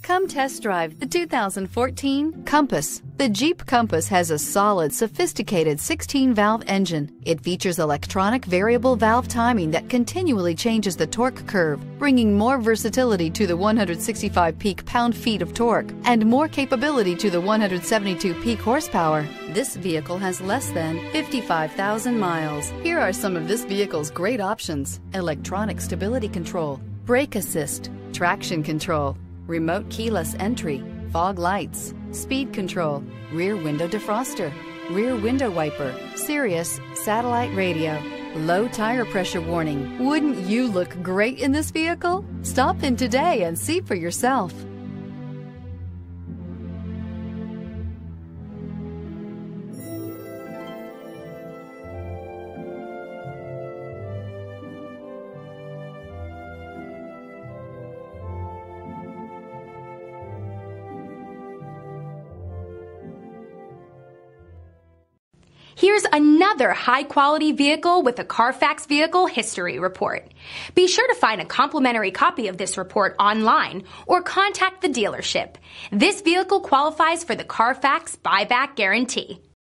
Come test drive the 2014 Compass. The Jeep Compass has a solid, sophisticated 16-valve engine. It features electronic variable valve timing that continually changes the torque curve, bringing more versatility to the 165 peak pound-feet of torque and more capability to the 172 peak horsepower. This vehicle has less than 55,000 miles. Here are some of this vehicle's great options: electronic stability control, brake assist, traction control, remote keyless entry, fog lights, speed control, rear window defroster, rear window wiper, Sirius satellite radio, low tire pressure warning. Wouldn't you look great in this vehicle? Stop in today and see for yourself. Here's another high-quality vehicle with a Carfax Vehicle History Report. Be sure to find a complimentary copy of this report online or contact the dealership. This vehicle qualifies for the Carfax Buyback Guarantee.